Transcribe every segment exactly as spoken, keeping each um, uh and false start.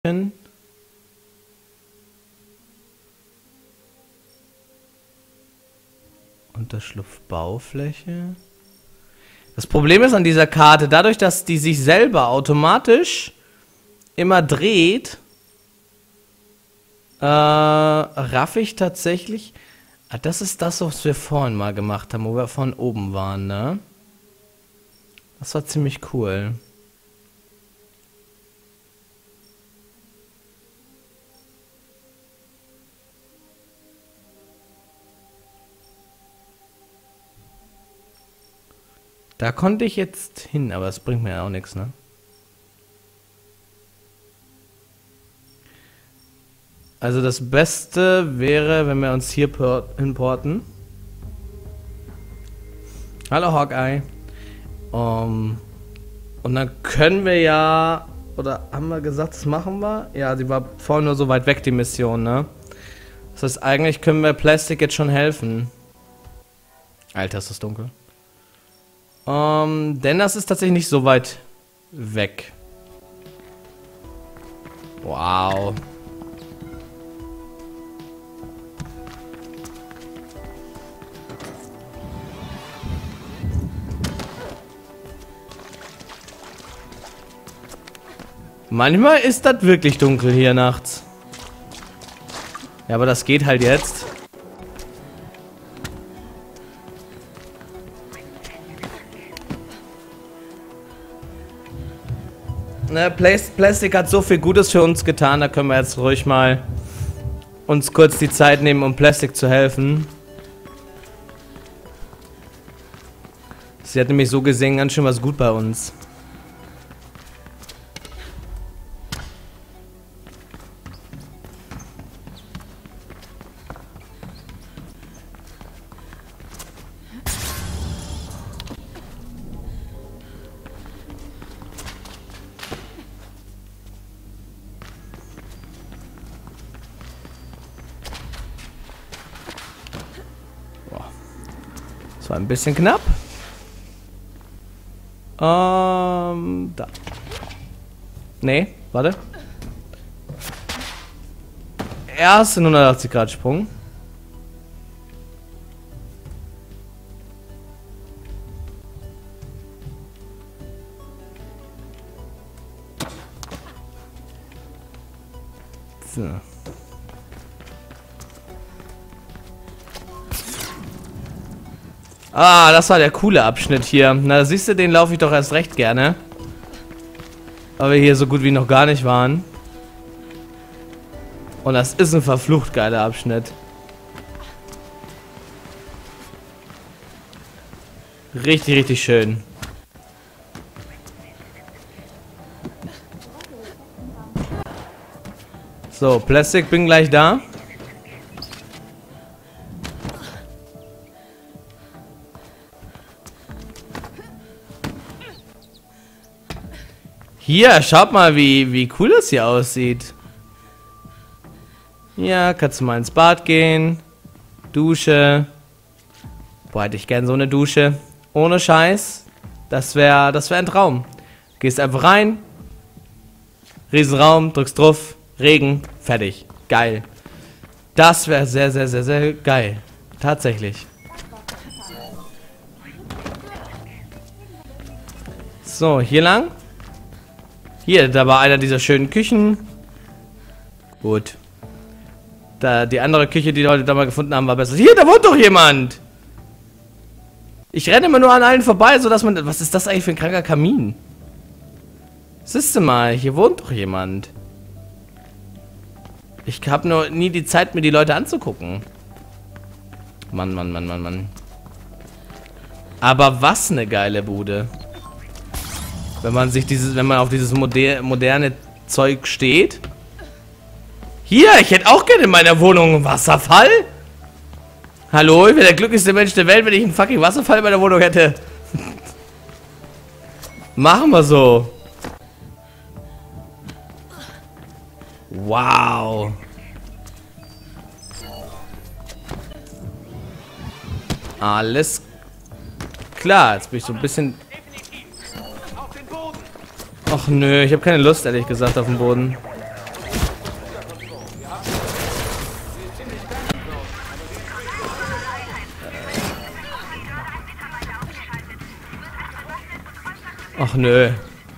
Und das Schlupfbaufläche. Das Problem ist an dieser Karte, dadurch, dass die sich selber automatisch immer dreht, äh, raff ich tatsächlich... Ah, das ist das, was wir vorhin mal gemacht haben, wo wir von oben waren, ne? Das war ziemlich cool. Da konnte ich jetzt hin, aber es bringt mir ja auch nichts, ne? Also das Beste wäre, wenn wir uns hier importen. Hallo Hawkeye. Um, und dann können wir ja... Oder haben wir gesagt, das machen wir? Ja, sie war vorhin nur so weit weg, die Mission, ne? Das heißt, eigentlich können wir Plastic jetzt schon helfen. Alter, ist das dunkel. Um, denn das ist tatsächlich nicht so weit weg. Wow. Manchmal ist das wirklich dunkel hier nachts. Ja, aber das geht halt jetzt. Ne, Plastic hat so viel Gutes für uns getan, da können wir jetzt ruhig mal uns kurz die Zeit nehmen, um Plastic zu helfen. Sie hat nämlich so gesehen ganz schön was gut bei uns. Das war ein bisschen knapp. Ähm, da. Nee, warte. Erst hundertachtzig Grad Sprung. So. Ah, das war der coole Abschnitt hier. Na, siehst du, den laufe ich doch erst recht gerne. Weil wir hier so gut wie noch gar nicht waren. Und das ist ein verflucht geiler Abschnitt. Richtig, richtig schön. So, Plastic, bin gleich da. Hier, schaut mal, wie, wie cool das hier aussieht. Ja, kannst du mal ins Bad gehen. Dusche. Boah, hätte ich gern so eine Dusche. Ohne Scheiß. Das wäre das wär ein Traum. Gehst einfach rein. Riesenraum, drückst drauf. Regen, fertig. Geil. Das wäre sehr, sehr, sehr, sehr geil. Tatsächlich. So, hier lang. Hier, da war einer dieser schönen Küchen. Gut. Da, die andere Küche, die wir heute da mal gefunden haben, war besser. Hier, da wohnt doch jemand! Ich renne immer nur an allen vorbei, sodass man... Was ist das eigentlich für ein kranker Kamin? Siehst du mal, hier wohnt doch jemand. Ich habe nur nie die Zeit, mir die Leute anzugucken. Mann, Mann, Mann, Mann, Mann. Aber was eine geile Bude. Wenn man sich dieses, wenn man auf dieses moder moderne Zeug steht. Hier, ich hätte auch gerne in meiner Wohnung einen Wasserfall. Hallo, ich wäre der glücklichste Mensch der Welt, wenn ich einen fucking Wasserfall in meiner Wohnung hätte. Machen wir so. Wow. Alles klar, jetzt bin ich so ein bisschen... Ach nö, ich habe keine Lust, ehrlich gesagt, auf dem Boden. Ach nö.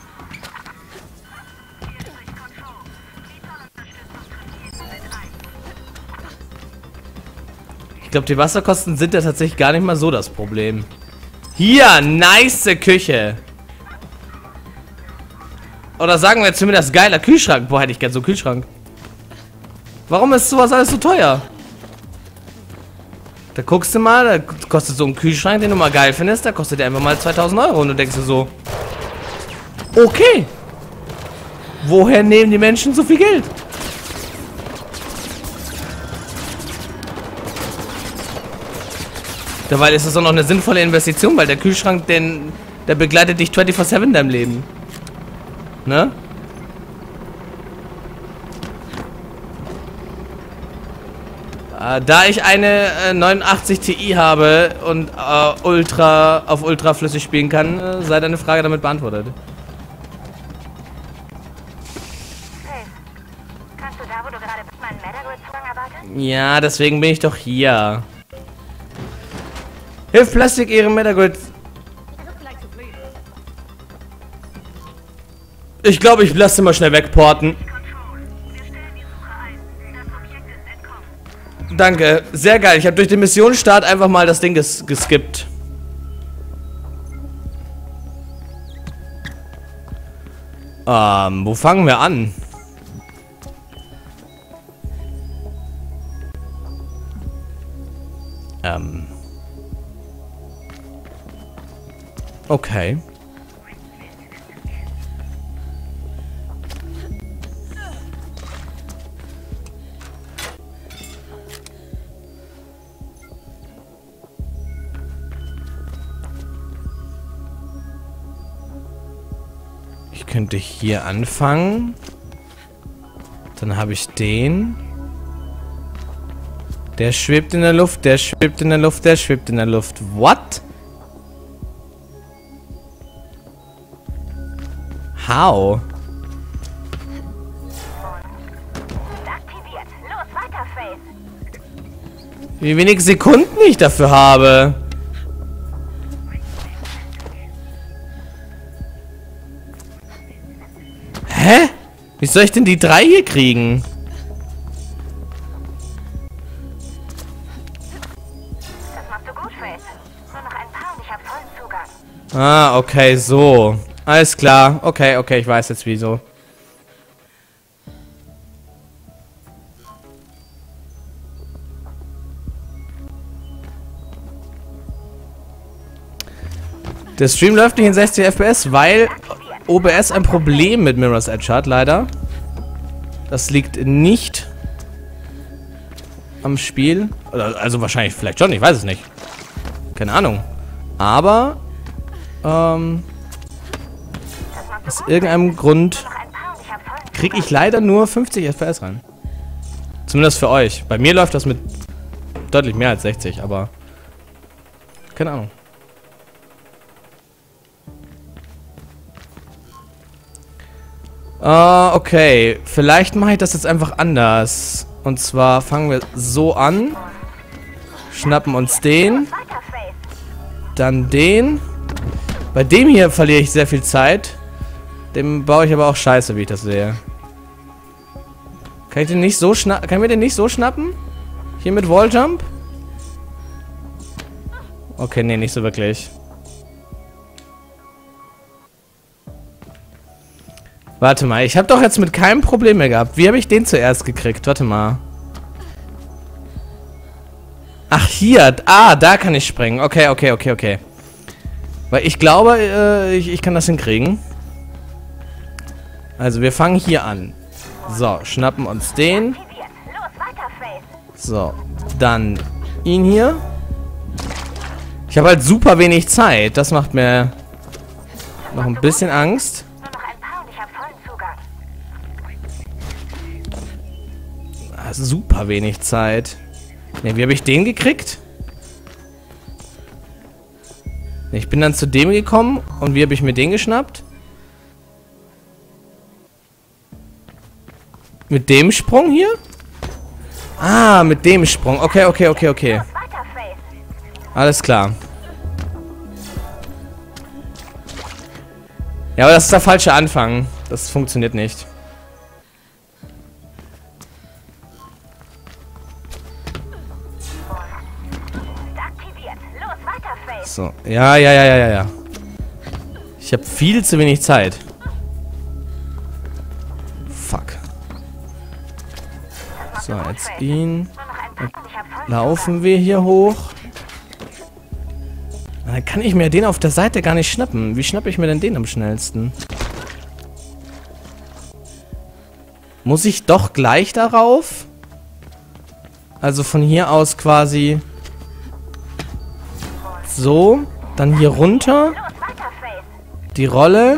Ich glaube, die Wasserkosten sind ja tatsächlich gar nicht mal so das Problem. Hier, nice Küche. Oder sagen wir zumindest geiler Kühlschrank. Boah, hätte ich gern so einen Kühlschrank. Warum ist sowas alles so teuer? Da guckst du mal, da kostet so ein Kühlschrank, den du mal geil findest, da kostet der einfach mal zweitausend Euro. Und du denkst dir so, okay. Woher nehmen die Menschen so viel Geld? Dabei ist es auch noch eine sinnvolle Investition, weil der Kühlschrank, den, der begleitet dich vierundzwanzig sieben in deinem Leben. Ne? Äh, da ich eine äh, neunundachtzig Ti habe und äh, Ultra auf Ultra flüssig spielen kann, äh, sei deine Frage damit beantwortet. Hey, kannst du da, wo du gerade bist, meinen Metagroid-Zugang erwarten? Ja, deswegen bin ich doch hier. Hilf Plastik ihrem Metagroid. Ich glaube, ich lasse mal schnell wegporten. Danke, sehr geil. Ich habe durch den Missionsstart einfach mal das Ding ges geskippt. Ähm, wo fangen wir an? Ähm. Okay. Ich könnte hier anfangen. Dann habe ich den. Der schwebt in der Luft, der schwebt in der Luft, der schwebt in der Luft. What? How? Aktiviert. Los, weiter, Faith. Wie wenig Sekunden ich dafür habe. Hä? Wie soll ich denn die drei hier kriegen? Das machst du gut, Faith. Nur noch ein paar und ich habe vollen Zugang. Ah, okay, so. Alles klar. Okay, okay, ich weiß jetzt wieso. Der Stream läuft nicht in sechzig F P S, weil O B S ein Problem mit Mirror's Edge hat, leider. Das liegt nicht am Spiel. Oder, also wahrscheinlich, vielleicht schon, ich weiß es nicht. Keine Ahnung. Aber, ähm, aus irgendeinem Grund kriege ich leider nur fünfzig F P S rein. Zumindest für euch. Bei mir läuft das mit deutlich mehr als sechzig, aber keine Ahnung. Uh, okay, vielleicht mache ich das jetzt einfach anders. Und zwar fangen wir so an. Schnappen uns den. Dann den. Bei dem hier verliere ich sehr viel Zeit. Dem baue ich aber auch scheiße, wie ich das sehe. Kann ich den nicht so schnappen? Kann ich mir den nicht so schnappen? Hier mit Walljump? Okay, nee, nicht so wirklich. Warte mal, ich habe doch jetzt mit keinem Problem mehr gehabt. Wie habe ich den zuerst gekriegt? Warte mal. Ach, hier. Ah, da kann ich springen. Okay, okay, okay, okay. Weil ich glaube, äh, ich, ich kann das hinkriegen. Also, wir fangen hier an. So, schnappen uns den. So, dann ihn hier. Ich habe halt super wenig Zeit. Das macht mir noch ein bisschen Angst. Super wenig Zeit. Ne, wie habe ich den gekriegt? Ich bin dann zu dem gekommen und wie habe ich mir den geschnappt? Mit dem Sprung hier? Ah, mit dem Sprung. Okay, okay, okay, okay. Alles klar. Ja, aber das ist der falsche Anfang. Das funktioniert nicht. Aktiviert. Los, weiter, Faith. So, ja, ja, ja, ja, ja, ja. Ich habe viel zu wenig Zeit. Fuck. So, jetzt ihn. Dann laufen wir hier hoch. Dann kann ich mir den auf der Seite gar nicht schnappen. Wie schnappe ich mir denn den am schnellsten? Muss ich doch gleich darauf? Also von hier aus quasi so, dann hier runter, die Rolle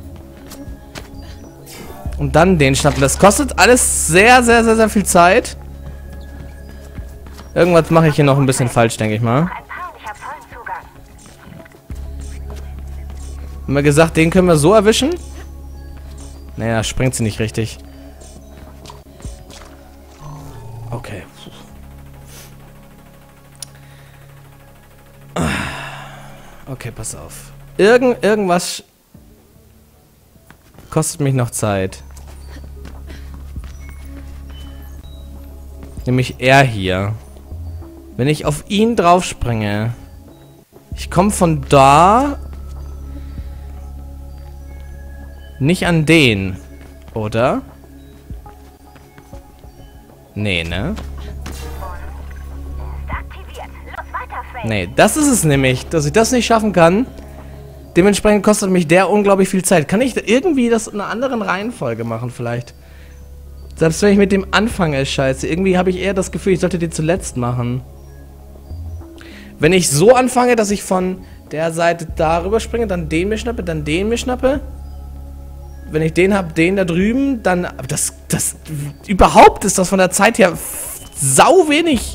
und dann den schnappen. Das kostet alles sehr, sehr, sehr, sehr viel Zeit. Irgendwas mache ich hier noch ein bisschen falsch, denke ich mal. Haben wir gesagt, den können wir so erwischen? Naja, springt sie nicht richtig. Okay. Okay, pass auf. Irgend, irgendwas kostet mich noch Zeit. Nämlich er hier. Wenn ich auf ihn drauf springe. Ich komme von da nicht an den, oder? Nee, ne? Nee, das ist es nämlich, dass ich das nicht schaffen kann. Dementsprechend kostet mich der unglaublich viel Zeit. Kann ich irgendwie das in einer anderen Reihenfolge machen vielleicht? Selbst wenn ich mit dem anfange, ist scheiße. Irgendwie habe ich eher das Gefühl, ich sollte den zuletzt machen. Wenn ich so anfange, dass ich von der Seite darüber springe, dann den mir schnappe, dann den mir schnappe. Wenn ich den habe, den da drüben, dann... Das, das... Überhaupt ist das von der Zeit her sau wenig.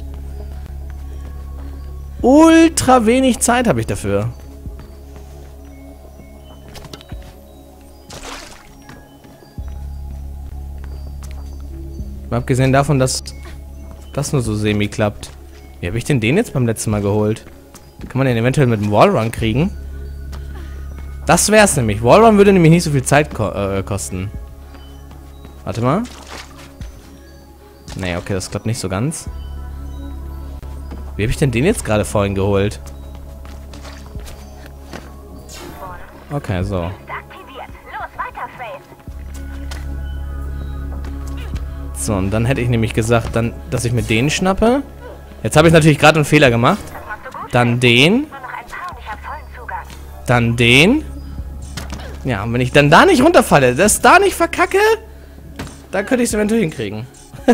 Ultra wenig Zeit habe ich dafür. Mal abgesehen davon, dass das nur so semi klappt. Wie habe ich denn den jetzt beim letzten Mal geholt? Kann man den eventuell mit dem Wallrun kriegen? Das wär's nämlich. Wallrun würde nämlich nicht so viel Zeit ko äh, kosten. Warte mal. Nee, okay, das klappt nicht so ganz. Wie habe ich denn den jetzt gerade vorhin geholt? Okay, so. So, und dann hätte ich nämlich gesagt, dann, dass ich mir den schnappe. Jetzt habe ich natürlich gerade einen Fehler gemacht. Dann den. Dann den. Ja, und wenn ich dann da nicht runterfalle, das da nicht verkacke, dann könnte ich es eventuell hinkriegen.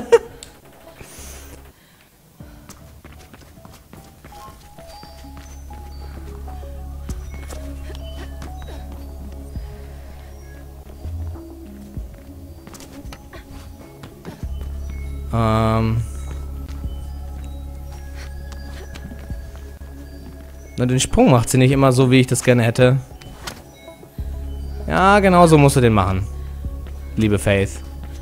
ähm... Na, den Sprung macht sie nicht immer so, wie ich das gerne hätte. Ja, genau so musst du den machen. Liebe Faith.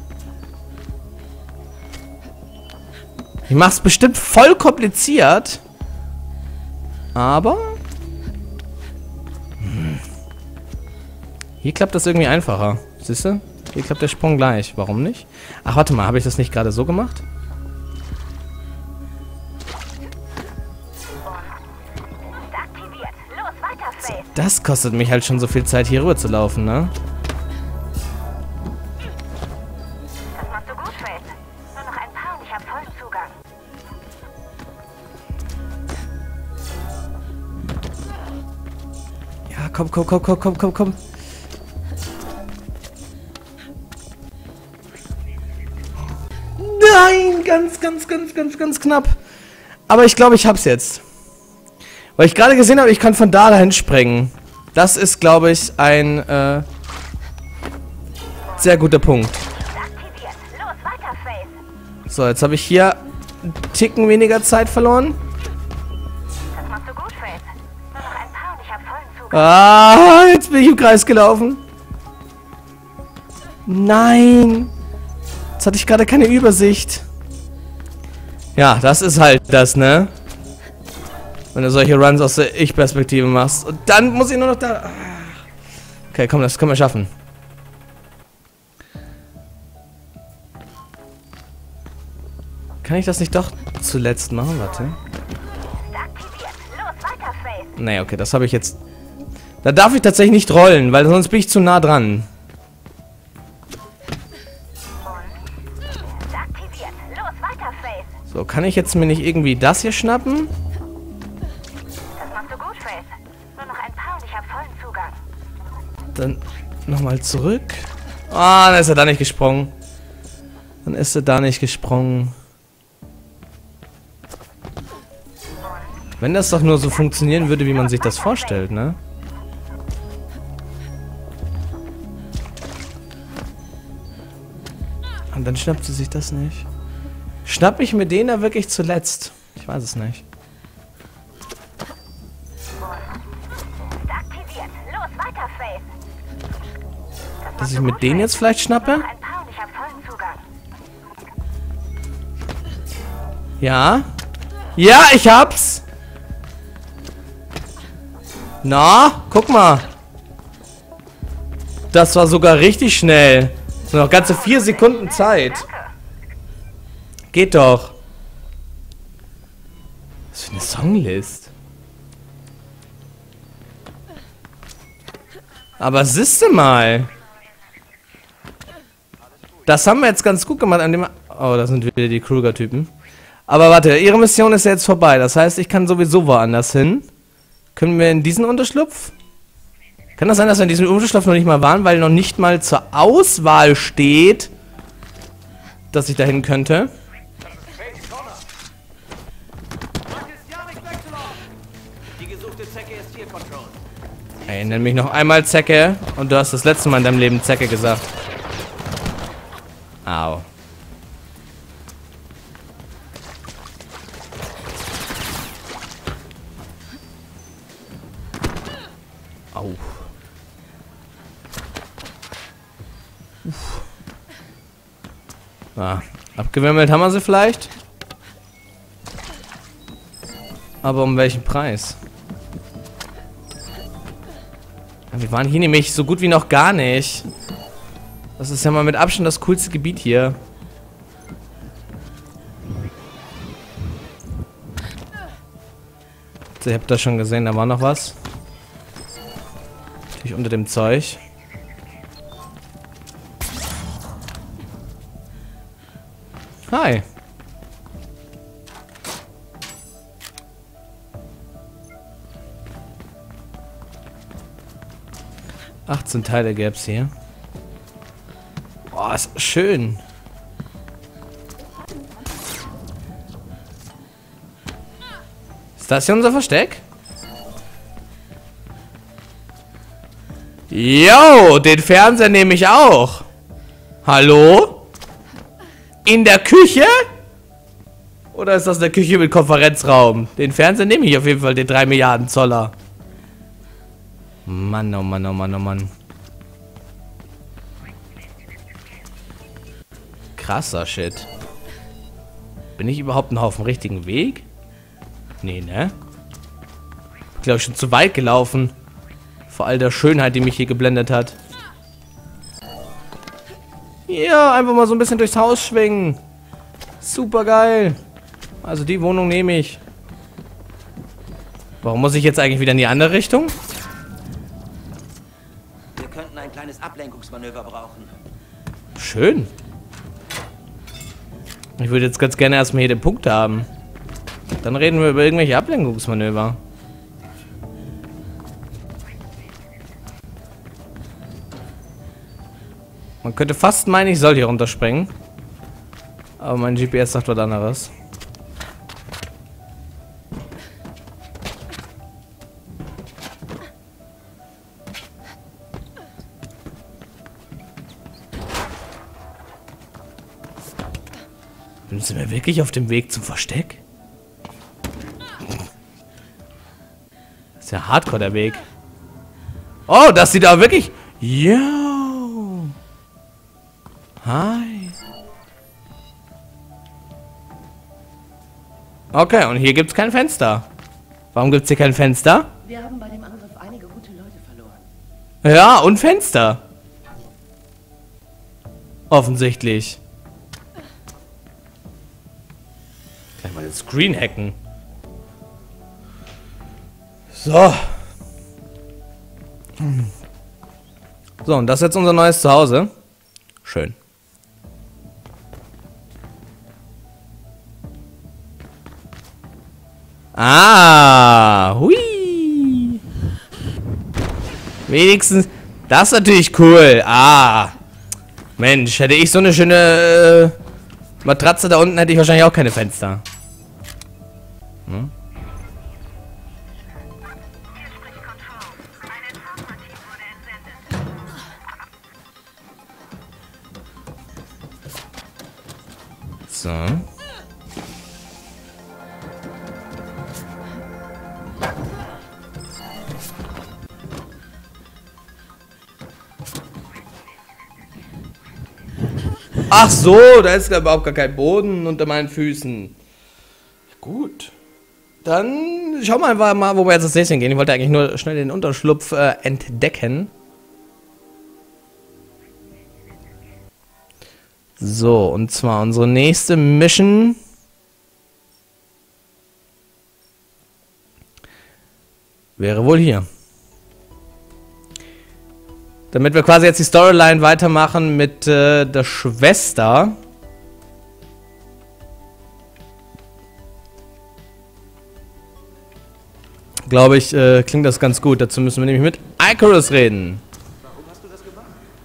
Ich mach's bestimmt voll kompliziert. Aber... Hm. Hier klappt das irgendwie einfacher. Siehst du? Hier klappt der Sprung gleich. Warum nicht? Ach, warte mal. Habe ich das nicht gerade so gemacht? Das kostet mich halt schon so viel Zeit, hier rüber zu laufen, ne? Das machst du gut, Faith. Nur noch ein paar und ich habe vollen Zugang. Ja, komm, komm, komm, komm, komm, komm, komm. Nein, ganz, ganz, ganz, ganz, ganz knapp. Aber ich glaube, ich hab's jetzt. Weil ich gerade gesehen habe, ich kann von da dahin springen. Das ist, glaube ich, ein äh, sehr guter Punkt. So, jetzt habe ich hier einen Ticken weniger Zeit verloren. Ah, jetzt bin ich im Kreis gelaufen. Nein. Jetzt hatte ich gerade keine Übersicht. Ja, das ist halt das, ne? Wenn du solche Runs aus der Ich-Perspektive machst. Und dann muss ich nur noch da... Okay, komm, das können wir schaffen. Kann ich das nicht doch zuletzt machen? Warte. Nee, okay, das habe ich jetzt... Da darf ich tatsächlich nicht rollen, weil sonst bin ich zu nah dran. So, kann ich jetzt mir nicht irgendwie das hier schnappen? Das machst du gut, Faith. Nur noch ein paar und ich habe vollen Zugang. Dann nochmal zurück. Ah, dann ist er da nicht gesprungen. Dann ist er da nicht gesprungen. Wenn das doch nur so funktionieren würde, wie man sich das vorstellt, ne? Und dann schnappt sie sich das nicht. Schnapp ich mir den da wirklich zuletzt? Ich weiß es nicht. Aktiviert. Los, weiter, Faith. Dass ich mir den jetzt vielleicht schnappe? Ein paar und ich habe vollen Zugang. Ja. Ja, ich hab's. Na, guck mal. Das war sogar richtig schnell. Nur noch ganze vier Sekunden Zeit. Geht doch. Was für eine Songlist. Aber siehste mal. Das haben wir jetzt ganz gut gemacht an dem... Oh, das sind wieder die Kruger-Typen. Aber warte, ihre Mission ist ja jetzt vorbei. Das heißt, ich kann sowieso woanders hin. Können wir in diesen Unterschlupf? Kann das sein, dass wir in diesem Unterschlupf noch nicht mal waren, weil noch nicht mal zur Auswahl steht, dass ich dahin könnte? Ey, nenn mich noch einmal Zecke und du hast das letzte Mal in deinem Leben Zecke gesagt. Au. Au. Uff. Ah, abgewimmelt haben wir sie vielleicht. Aber um welchen Preis? Ja, wir waren hier nämlich so gut wie noch gar nicht. Das ist ja mal mit Abstand das coolste Gebiet hier. So, ihr habt das schon gesehen, da war noch was. Natürlich unter dem Zeug. Hi. achtzehn Teile gäbe es hier. Boah, ist schön. Ist das hier unser Versteck? Yo, den Fernseher nehme ich auch. Hallo? In der Küche? Oder ist das eine Küche mit Konferenzraum? Den Fernseher nehme ich auf jeden Fall, den drei Milliarden Zoller. Mann, oh Mann, oh Mann, oh Mann. Krasser Shit. Bin ich überhaupt noch auf dem richtigen Weg? Nee, ne? Ich glaube, ich schon zu weit gelaufen. Vor all der Schönheit, die mich hier geblendet hat. Ja, einfach mal so ein bisschen durchs Haus schwingen. Super geil. Also die Wohnung nehme ich. Warum muss ich jetzt eigentlich wieder in die andere Richtung? Wir könnten ein kleines Ablenkungsmanöver brauchen. Schön. Ich würde jetzt ganz gerne erstmal hier den Punkt haben. Dann reden wir über irgendwelche Ablenkungsmanöver. Man könnte fast meinen, ich soll hier runterspringen. Aber mein G P S sagt was anderes. Sind wir wirklich auf dem Weg zum Versteck? Das ist ja hardcore der Weg. Oh, das sieht aber wirklich... Yo. Hi. Okay, und hier gibt es kein Fenster. Warum gibt es hier kein Fenster? Wir haben bei dem Angriff einige gute Leute verloren. Ja, und Fenster. Offensichtlich. Gleich mal den Screen hacken. So. So, und das ist jetzt unser neues Zuhause. Schön. Ah, hui. Wenigstens, das ist natürlich cool. Ah, Mensch, hätte ich so eine schöne äh, Matratze da unten, hätte ich wahrscheinlich auch keine Fenster. Hm? So. Ach so, da ist überhaupt gar kein Boden unter meinen Füßen. Gut. Dann schauen wir einfach mal, wo wir jetzt das nächste gehen. Ich wollte eigentlich nur schnell den Unterschlupf äh, entdecken. So, und zwar unsere nächste Mission. Wäre wohl hier. Damit wir quasi jetzt die Storyline weitermachen mit äh, der Schwester. Glaube ich, äh, klingt das ganz gut. Dazu müssen wir nämlich mit Icarus reden. Warum hast du das gemacht?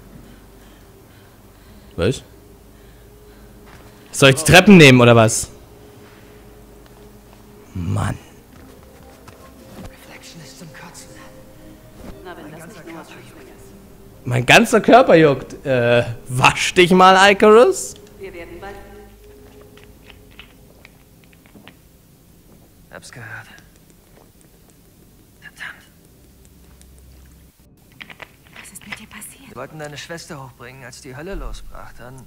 Was? Soll ich die Treppen nehmen, oder was? Mann. Reflection ist zum Kotzen. Na, wenn das nicht nur ausschließlich ist. Mein ganzer Körper juckt. Äh, wasch dich mal, Icarus. Wir werden bald... Hab's gehört. Verdammt. Was ist mit dir passiert? Wir wollten deine Schwester hochbringen, als die Hölle losbrach. Dann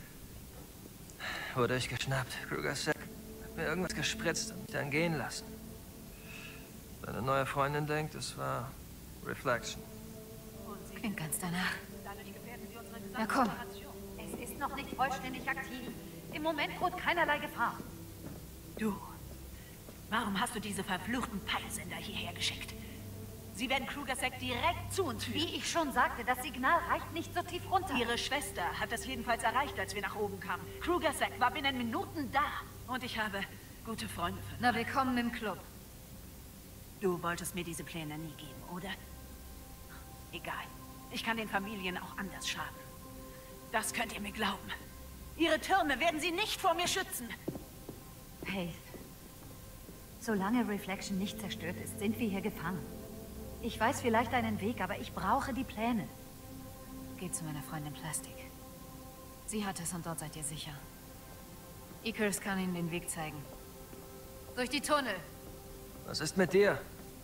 wurde ich geschnappt. Kruger Sack hat mir irgendwas gespritzt und mich dann gehen lassen. Seine neue Freundin denkt, es war Reflection. Klingt ganz danach. Na komm. Es ist noch nicht vollständig aktiv. Im Moment droht keinerlei Gefahr. Du, warum hast du diese verfluchten Peilsender hierher geschickt? Sie werden Kruger-Sec direkt zu uns führen. Wie ich schon sagte, das Signal reicht nicht so tief runter. Ihre Schwester hat es jedenfalls erreicht, als wir nach oben kamen. Kruger-Sec war binnen Minuten da. Und ich habe gute Freunde für. Na, willkommen im Club. Du wolltest mir diese Pläne nie geben, oder? Egal. Ich kann den Familien auch anders schaden. Das könnt ihr mir glauben. Ihre Türme werden sie nicht vor mir schützen. Faith. Solange Reflection nicht zerstört ist, sind wir hier gefangen. Ich weiß vielleicht einen Weg, aber ich brauche die Pläne. Geh zu meiner Freundin Plastik. Sie hat es und dort seid ihr sicher. Icarus kann Ihnen den Weg zeigen. Durch die Tunnel. Was ist mit dir?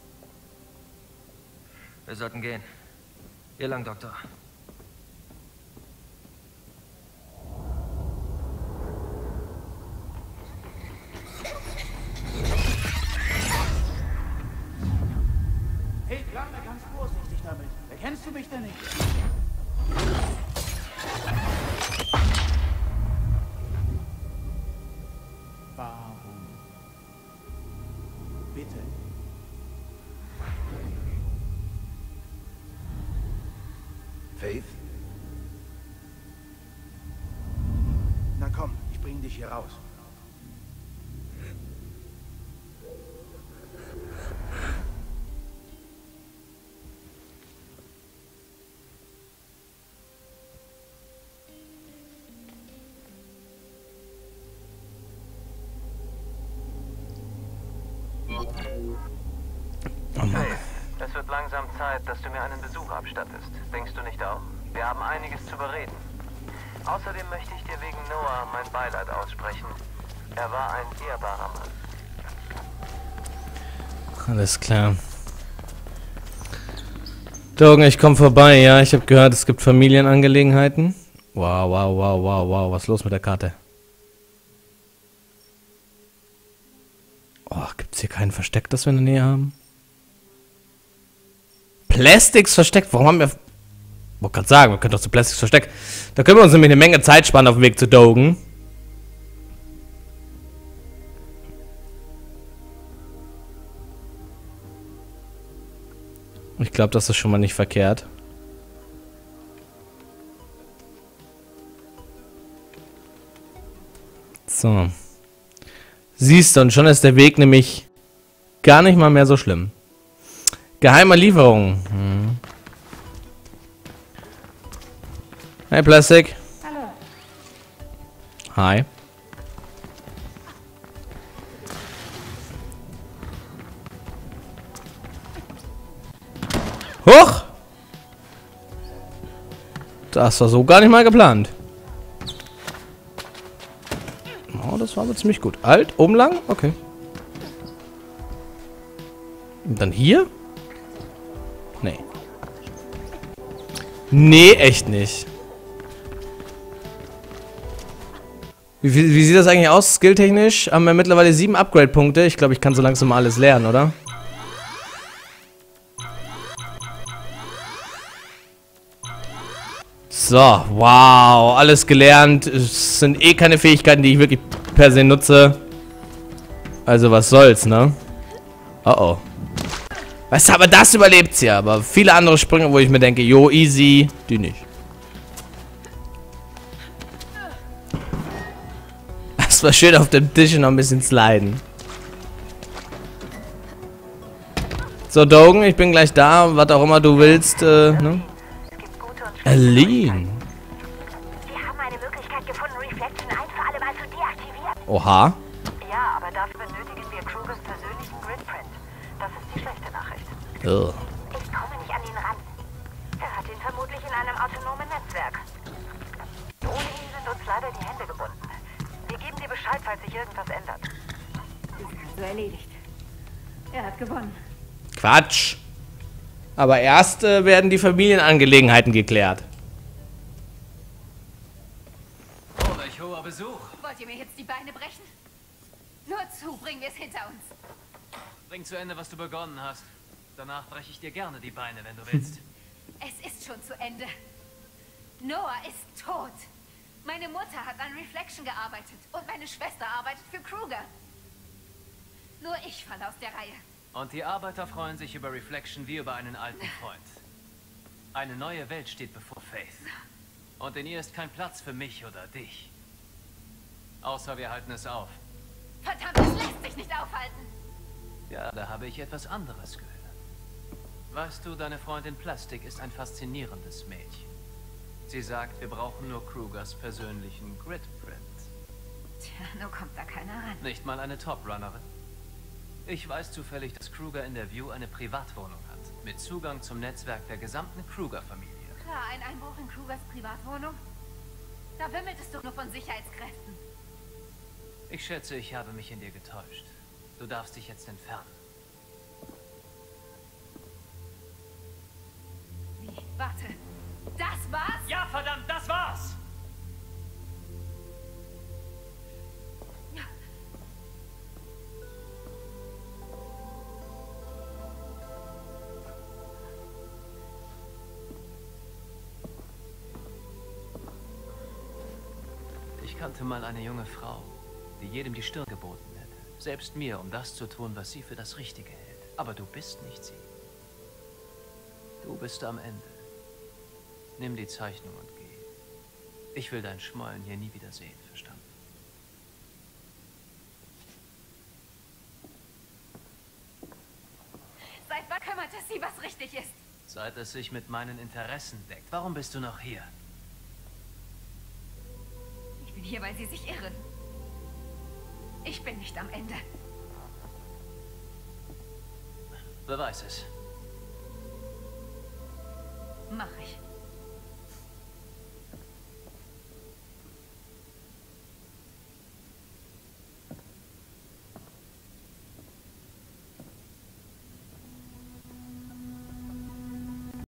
Wir sollten gehen. Hier lang, Doktor. Hey, bleib mal ganz vorsichtig damit. Erkennst du mich denn nicht? Warum? Bitte. Faith? Na komm, ich bring dich hier raus. Es wird langsam Zeit, dass du mir einen Besuch abstattest. Denkst du nicht auch? Wir haben einiges zu bereden. Außerdem möchte ich dir wegen Noah mein Beileid aussprechen. Er war ein ehrbarer Mann. Alles klar. Dogen, ich komme vorbei, ja. Ich habe gehört, es gibt Familienangelegenheiten. Wow, wow, wow, wow, wow. Was ist los mit der Karte? Oh, gibt es hier kein Versteck, das wir in der Nähe haben? Plastics versteckt. Warum haben wir... Ich wollte gerade sagen, wir können doch zu Plastics versteckt. Da können wir uns nämlich eine Menge Zeit sparen auf dem Weg zu Dogen. Ich glaube, das ist schon mal nicht verkehrt. So. Siehst du, und schon ist der Weg nämlich gar nicht mal mehr so schlimm. Geheime Lieferung. Hm. Hey, Plastik. Hallo. Hi. Hoch! Das war so gar nicht mal geplant. Oh, das war aber ziemlich gut. Alt, oben lang? Okay. Und dann hier? Nee. Nee, echt nicht. Wie, wie, wie sieht das eigentlich aus, skilltechnisch? Haben wir mittlerweile sieben Upgrade-Punkte. Ich glaube, ich kann so langsam mal alles lernen, oder? So, wow, alles gelernt. Es sind eh keine Fähigkeiten, die ich wirklich per se nutze. Also was soll's, ne? Oh oh. Weißt du, aber das überlebt's ja. Aber viele andere Sprünge, wo ich mir denke, jo, easy, die nicht. Das war schön auf dem Tisch noch ein bisschen sliden. So, Dogen, ich bin gleich da. Was auch immer du willst, äh, ne? Aline. Wir haben eine Möglichkeit gefunden, Reflection ein für alle Mal zu deaktivieren. Oha. Ja, aber dafür benötigen wir Krugers persönlichen Gridprint. Das ist die schlechte Nachricht. Ugh. Ich komme nicht an ihn ran. Er hat ihn vermutlich in einem autonomen Netzwerk. Ohne ihn sind uns leider die Hände gebunden. Wir geben dir Bescheid, falls sich irgendwas ändert. So erledigt. Er hat gewonnen. Quatsch. Aber erst äh, werden die Familienangelegenheiten geklärt. Oh, welch hoher Besuch. Wollt ihr mir jetzt die Beine brechen? Nur zu, bringen wir es hinter uns. Bring zu Ende, was du begonnen hast. Danach breche ich dir gerne die Beine, wenn du willst. Es ist schon zu Ende. Noah ist tot. Meine Mutter hat an Reflection gearbeitet und meine Schwester arbeitet für Kruger. Nur ich falle aus der Reihe. Und die Arbeiter freuen sich über Reflection wie über einen alten Freund. Eine neue Welt steht bevor, Faith. Und in ihr ist kein Platz für mich oder dich. Außer wir halten es auf. Verdammt, es lässt sich nicht aufhalten. Ja, da habe ich etwas anderes gehört. Weißt du, deine Freundin Plastik ist ein faszinierendes Mädchen. Sie sagt, wir brauchen nur Krugers persönlichen Gridprint. Tja, nur kommt da keiner ran. Nicht mal eine Top-Runnerin. Ich weiß zufällig, dass Kruger in der View eine Privatwohnung hat. Mit Zugang zum Netzwerk der gesamten Kruger-Familie. Klar, ein Einbruch in Krugers Privatwohnung? Da wimmelt es doch nur von Sicherheitskräften. Ich schätze, ich habe mich in dir getäuscht. Du darfst dich jetzt entfernen. Wie? Warte. Das war's? Ja, verdammt, das war's! Ich kannte mal eine junge Frau, die jedem die Stirn geboten hätte. Selbst mir, um das zu tun, was sie für das Richtige hält. Aber du bist nicht sie. Du bist am Ende. Nimm die Zeichnung und geh. Ich will dein Schmollen hier nie wieder sehen, verstanden? Seit wann kümmert es Sie, was richtig ist? Seit es sich mit meinen Interessen deckt. Warum bist du noch hier? Ich bin hier, weil Sie sich irren. Ich bin nicht am Ende. Beweis es. Mach ich.